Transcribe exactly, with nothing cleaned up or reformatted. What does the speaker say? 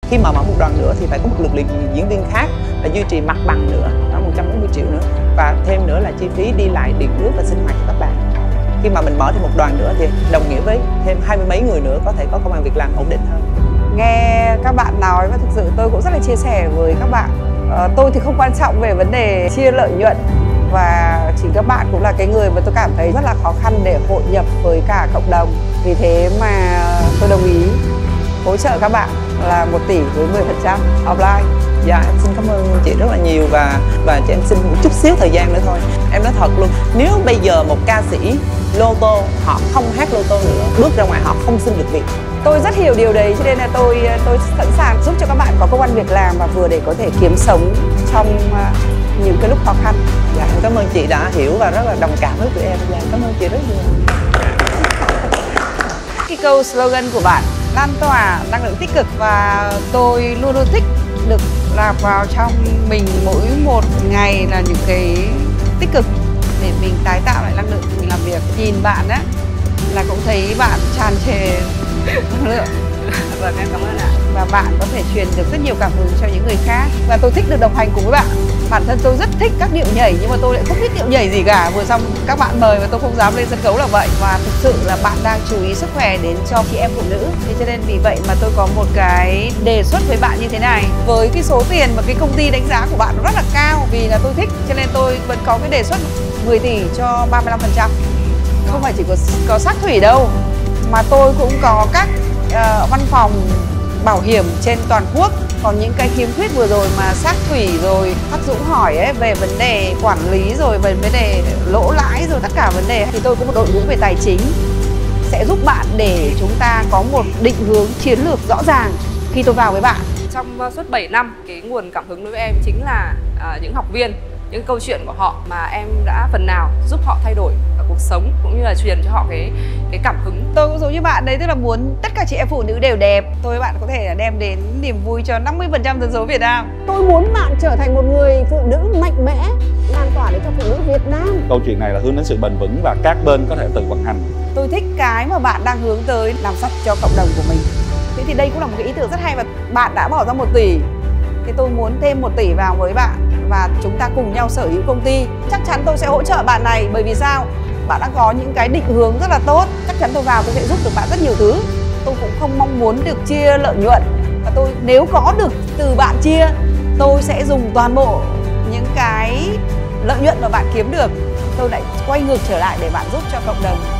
Khi mà mở một đoàn nữa thì phải có một lực lượng diễn viên khác là duy trì mặt bằng nữa, đó một trăm bốn mươi triệu nữa. Và thêm nữa là chi phí đi lại, điện nước và sinh hoạt cho các bạn. Khi mà mình mở thêm một đoàn nữa thì đồng nghĩa với thêm hai mươi mấy người nữa có thể có công ăn việc làm ổn định hơn. Nghe các bạn nói và thực sự tôi cũng rất là chia sẻ với các bạn. à, Tôi thì không quan trọng về vấn đề chia lợi nhuận, và chính các bạn cũng là cái người mà tôi cảm thấy rất là khó khăn để hội nhập với cả cộng đồng. Vì thế mà tôi đồng ý hỗ trợ các bạn là một tỷ với mười phần trăm offline. Dạ em xin cảm ơn chị rất là nhiều, và và cho em xin một chút xíu thời gian nữa thôi. Em nói thật luôn, nếu bây giờ một ca sĩ lô tô họ không hát lô tô nữa, bước ra ngoài họ không xin được việc. Tôi rất hiểu điều đấy, cho nên là tôi tôi sẵn sàng giúp cho các bạn có công ăn việc làm và vừa để có thể kiếm sống trong những cái lúc khó khăn. Dạ em cảm ơn chị đã hiểu và rất là đồng cảm với tụi em. Dạ cảm ơn chị rất nhiều. Cái câu slogan của bạn lan tỏa năng lượng tích cực, và tôi luôn luôn thích được nạp vào trong mình mỗi một ngày là những cái tích cực để mình tái tạo lại năng lượng khi mình làm việc. Nhìn bạn á là cũng thấy bạn tràn trề năng lượng. Vâng, em cảm ơn ạ. Và bạn có thể truyền được rất nhiều cảm hứng cho những người khác, và tôi thích được đồng hành cùng với bạn. Bản thân tôi rất thích các điệu nhảy, nhưng mà tôi lại không biết điệu nhảy gì cả. Vừa xong các bạn mời mà tôi không dám lên sân khấu là vậy. Và thực sự là bạn đang chú ý sức khỏe đến cho chị em phụ nữ. Thế cho nên vì vậy mà tôi có một cái đề xuất với bạn như thế này. Với cái số tiền mà cái công ty đánh giá của bạn nó rất là cao, vì là tôi thích, cho nên tôi vẫn có cái đề xuất mười tỷ cho ba mươi lăm phần trăm. Không phải chỉ có, có sắc thủy đâu, mà tôi cũng có các uh, văn phòng bảo hiểm trên toàn quốc. Còn những cái khiếm khuyết vừa rồi mà Sắc Thủy rồi Khắc Dũng hỏi ấy, về vấn đề quản lý rồi về vấn đề lỗ lãi rồi tất cả vấn đề, thì tôi có một đội ngũ về tài chính sẽ giúp bạn để chúng ta có một định hướng chiến lược rõ ràng khi tôi vào với bạn. Trong suốt bảy năm, cái nguồn cảm hứng đối với em chính là uh, những học viên, những câu chuyện của họ mà em đã phần nào giúp họ thay đổi cuộc sống, cũng như là truyền cho họ cái cái cảm hứng. Tôi cũng giống như bạn đấy, tức là muốn tất cả chị em phụ nữ đều đẹp. Tôi với bạn có thể đem đến niềm vui cho năm mươi phần trăm dân số Việt Nam. Tôi muốn bạn trở thành một người phụ nữ mạnh mẽ, lan tỏa đến cho phụ nữ Việt Nam. Câu chuyện này là hướng đến sự bền vững và các bên có thể tự vận hành. Tôi thích cái mà bạn đang hướng tới làm sách cho cộng đồng của mình. Thế thì đây cũng là một cái ý tưởng rất hay, và bạn đã bỏ ra một tỷ. Thì tôi muốn thêm một tỷ vào với bạn và chúng ta cùng nhau sở hữu công ty. Chắc chắn tôi sẽ hỗ trợ bạn này, bởi vì sao? Bạn đã có những cái định hướng rất là tốt. Chắc chắn tôi vào tôi sẽ giúp được bạn rất nhiều thứ. Tôi cũng không mong muốn được chia lợi nhuận, và tôi nếu có được từ bạn chia, tôi sẽ dùng toàn bộ những cái lợi nhuận mà bạn kiếm được, tôi lại quay ngược trở lại để bạn giúp cho cộng đồng.